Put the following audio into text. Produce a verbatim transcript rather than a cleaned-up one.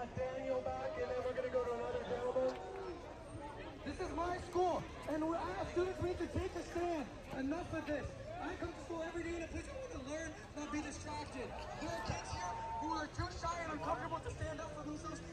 got Daniel back, and then we're going to go to another gentleman. This is my school, and we're, uh, students, we need to take a stand. Enough of this. I come to school every day in a place I want to learn, not be distracted. There are kids here who are too shy and uncomfortable to stand up for themselves.